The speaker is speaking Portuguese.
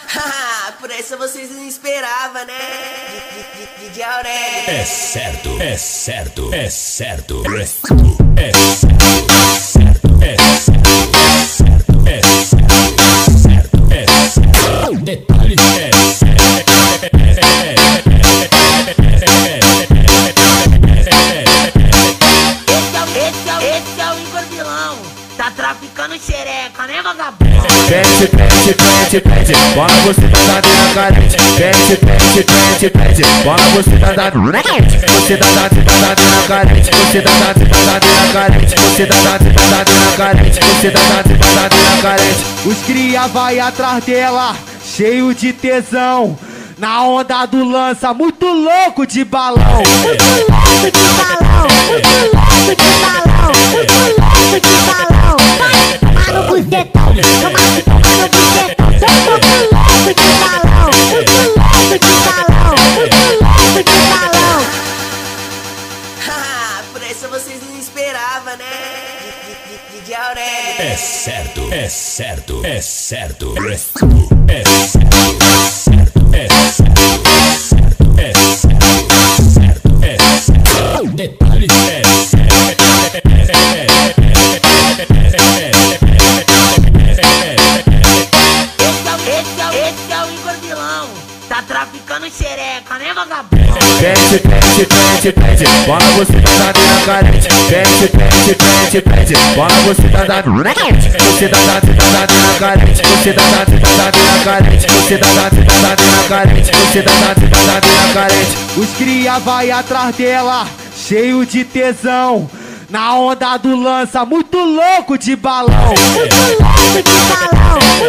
Por essa vocês não esperavam, né? De Aurélio. É certo, é certo, é certo, é certo, é certo, é certo, é certo, é certo. Detalhe é Esse é o Igor Vilão. Tá traficando xereca, né, vagabundo? Pede, pede, pede, pede, bola você tá dando na carente. Pede, pede, pede, pede, bola você tá dando. Você tá dando na carente. Você tá dando na carente. Você tá dando na carente. Você tá dando na carente. Os cria vai atrás dela, cheio de tesão. Na onda do lança, muito louco de balão. Muito louco de balão. Muito louco de balão. Muito louco de balão. Vai tomar no bucetão. Tomar no bucetão. Muito louco de balão. Muito louco de balão. Muito louco de balão. Por essa vocês não esperavam, né? De Aurélio. é certo, é certo, é certo, é certo, é certo, é certo, é certo, é certo. Detalhe é Esse é o Igor Vilão. Tá traficando xereca, né, vagabundo? Pede, pede, pede, pede, bola você tá dando na carente. Pede, pede, pede, pede, bola você tá dando. Você tá dando na carente. Você tá dando na carente. Você tá dando na carente. Você tá dando na carente. Os cria vai atrás dela, cheio de tesão. Na onda do lança, muito louco de balão. Muito louco de balão.